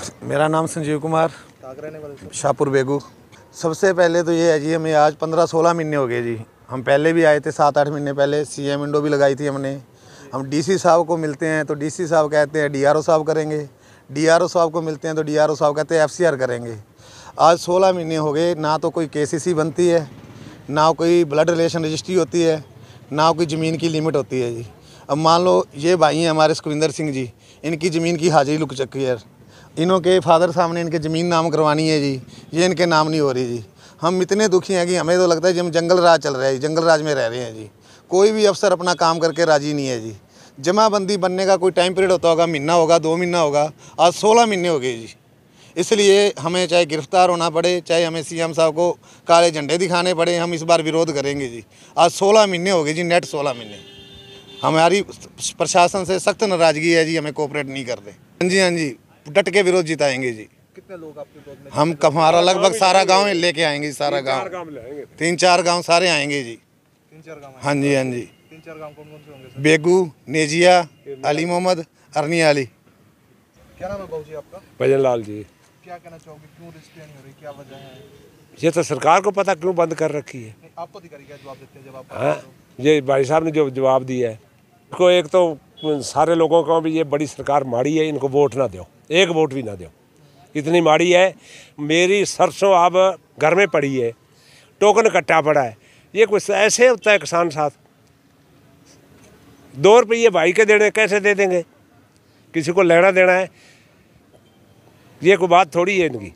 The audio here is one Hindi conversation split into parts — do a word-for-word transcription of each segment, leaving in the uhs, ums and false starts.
मेरा नाम संजीव कुमार, शाहपुर बेगू। सबसे पहले तो ये है जी, हमें आज पंद्रह सोलह महीने हो गए जी। हम पहले भी आए थे सात आठ महीने पहले, सी एम विंडो भी लगाई थी हमने। हम डीसी साहब को मिलते हैं तो डीसी साहब कहते हैं डीआरओ साहब करेंगे, डीआरओ साहब को मिलते हैं तो डीआरओ साहब कहते हैं एफसीआर करेंगे। आज सोलह महीने हो गए, ना तो कोई केसीसी बनती है, ना कोई ब्लड रिलेशन रजिस्ट्री होती है, ना कोई ज़मीन की लिमिट होती है जी। अब मान लो ये भाई हैं हमारे सुखविंदर सिंह जी, इनकी ज़मीन की हाजिरी लुक चुकी है। इन्हों के फादर साहब ने इनके ज़मीन नाम करवानी है जी, ये इनके नाम नहीं हो रही जी। हम इतने दुखी हैं कि हमें तो लगता है कि हम जंगल राज चल रहा है, जंगल राज में रह रहे हैं जी। कोई भी अफसर अपना काम करके राजी नहीं है जी। जमाबंदी बनने का कोई टाइम पीरियड होता होगा, महीना होगा, दो महीना होगा, आज सोलह महीने हो गए जी। इसलिए हमें चाहे गिरफ्तार होना पड़े, चाहे हमें सीएम साहब को काले झंडे दिखाने पड़े, हम इस बार विरोध करेंगे जी। आज सोलह महीने हो गए जी, नेट सोलह महीने। हमारी प्रशासन से सख्त नाराजगी है जी, हमें कोऑपरेट नहीं करते। हाँ जी, हाँ जी, डट के विरोध जिताएंगे जी। कितने लोग आपके विरोध में? हम हमारा लगभग सारा गांव लेके आएंगे, सारा गांव, तीन चार गांव सारे आएंगे जी। तीन चार गांव? हाँ जी, हाँ जी। तीन चार गांव कौन कौन से होंगे? बेगू, नेजिया, अली मोहम्मद, अरनी अली। क्या नाम है बाबू जी आपका? भजन लाल जी। क्या कहना चाहोगे, क्यों रजिस्ट्री नहीं हो रही, क्या वजह है? ये तो सरकार को पता क्यों बंद कर रखी है। आपको अधिकारी क्या जवाब देते हैं जब आप? हाँ, ये भाई साहब ने जो जवाब दिया है, इसको एक तो सारे लोगों को भी ये बड़ी सरकार माड़ी है, इनको वोट ना दो, एक वोट भी ना दो, इतनी माड़ी है। मेरी सरसों अब घर में पड़ी है, टोकन कट्टा पड़ा है। ये कुछ ऐसे होता है किसान साथ, दो रुपये भाई के देने कैसे दे देंगे, किसी को लेना देना है, ये कोई बात थोड़ी है इनकी।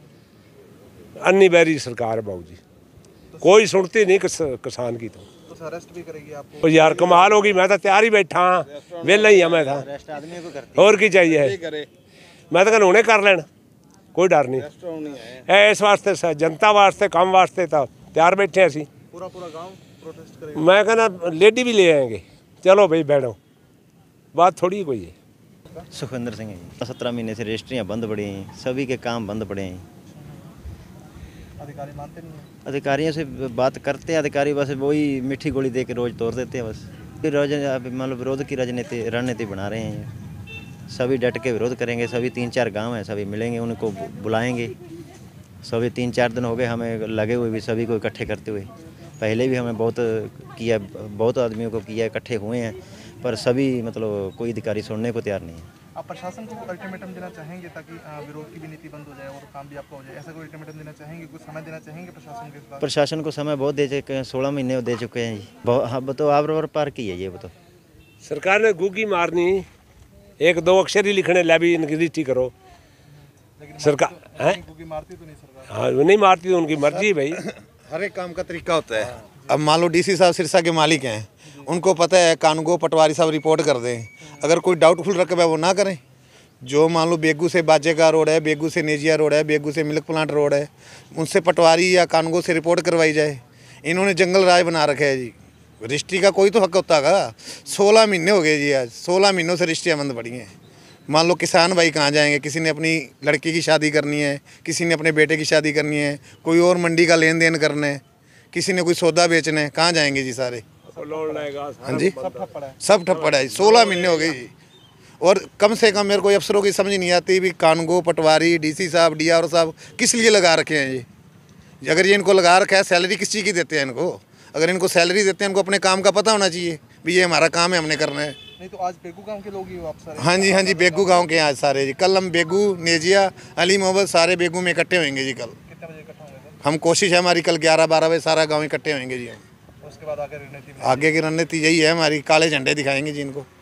अन्नी बैरी सरकार है बाबू जी, कोई सुनती नहीं किसान की। तो तो अरेस्ट भी करेगी आपको? तो यार कमाल होगी, मैं तो तैयार ही बैठा हाँ, वेला ही मैं था, और की चाहिए है। मैं तो कहूँ उन्हें कर लेना, कोई डर नहीं। इस वास्ते जनता वास्ते काम वास्ते तो तैयार बैठे असी। पूरा पूरा गांव प्रोटेस्ट करेगा? मैं कहना लेडी भी ले आएंगे, चलो भाई बैठो, बात थोड़ी कोई है। सुखविंदर सिंह जी। सत्रह महीने से रजिस्ट्रियाँ बंद पड़ी हैं, सभी के काम बंद पड़े हैं। अधिकारी मानते नहीं हैं? अधिकारियों से बात करते हैं, अधिकारी बस वही मीठी गोली दे के रोज तोड़ देते हैं बस। फिर रोज मतलब विरोध की राजनीति रणनीति बना रहे हैं। सभी डट के विरोध करेंगे, सभी तीन चार गांव हैं, सभी मिलेंगे, उनको बुलाएंगे। सभी तीन चार दिन हो गए हमें लगे हुए भी, सभी को इकट्ठे करते हुए। पहले भी हमें बहुत किया, बहुत आदमियों को किया, इकट्ठे हुए हैं, पर सभी मतलब कोई अधिकारी सुनने को तैयार नहीं है। आप प्रशासन को अल्टीमेटम देना चाहेंगे ताकि विरोध की भी नीति बंद हो जाए और काम भी आपका हो जाए, ऐसा कोई अल्टीमेटम देना चाहेंगे, कुछ समय देना चाहेंगे प्रशासन के साथ? प्रशासन को समय बहुत दे चुके हैं, सोलह महीने दे चुके हैं जी। बहुत तो आवर पार की है ये। वो तो सरकार ने गूगी मारनी, एक दो अक्षर ही लिखने ला भी इनकी रजिस्ट्री करो। सरकार है मारती तो नहीं सरकार? हाँ, नहीं मारती तो उनकी मर्जी भाई। हर एक काम का तरीका होता है। अब मान लो डीसी साहब सिरसा के मालिक हैं, उनको पता है कानून पटवारी साहब रिपोर्ट कर दें, अगर कोई डाउटफुल रकबा है वो ना करें। जो मान लो बेगू से बाजे का रोड है, बेगू से नेजिया रोड है, बेगू से मिल्क प्लांट रोड है, उनसे पटवारी या कानून से रिपोर्ट करवाई जाए। इन्होंने जंगल राज बना रखा है जी, रजिस्ट्री का कोई तो हक होता है। सोलह महीने हो गए जी, आज सोलह महीनों से रजिस्ट्रियाँ बंद पड़ी हैं। मान लो किसान भाई कहाँ जाएंगे, किसी ने अपनी लड़की की शादी करनी है, किसी ने अपने बेटे की शादी करनी है, कोई और मंडी का लेन देन करना है, किसी ने कोई सौदा बेचना है, कहाँ जाएंगे जी सारे? हाँ जी, सब ठप्पड़ है। सोलह महीने हो गए जी। और कम से कम मेरे को अफसरों की समझ नहीं आती भी कानून पटवारी, डीसी साहब, डीआरओ साहब किस लिए लगा रखे हैं ये। अगर ये इनको लगा रखा है, सैलरी किस चीज़ की देते हैं इनको? अगर इनको सैलरी देते हैं, इनको अपने काम का पता होना चाहिए भी ये हमारा काम है, हमने करना है। नहीं तो आज बेगू गांव के लोग ही हो आप सारे? हाँ जी, हाँ जी, बेगू गांव के आज सारे जी। कल हम बेगू, नेजिया, अली मोहम्मद सारे बेगू में इकट्ठे होंगे जी। कल कितने बजे इकट्ठा होंगे? हम कोशिश है हमारी, कल ग्यारह बारह बजे सारा गांव इकट्ठे होंगे जी। हम उसके बाद आगे रणनीति आगे की रणनीति यही है हमारी, काले झंडे दिखाएंगे जी इनको।